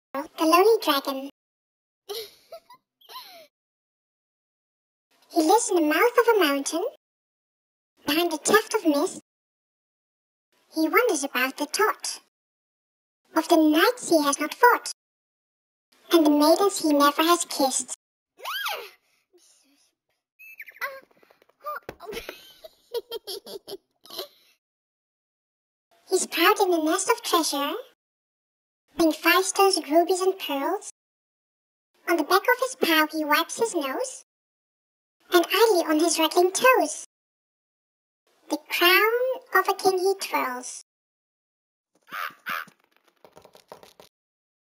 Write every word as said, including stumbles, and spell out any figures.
the lonely dragon. He lives in the mouth of a mountain, behind a tuft of mist. He wonders about the thought of the knights he has not fought, and the maidens he never has kissed. He's proud in a nest of treasure, wearing five stones with rubies and pearls. On the back of his paw he wipes his nose, and idly on his rattling toes the crown of a king he twirls.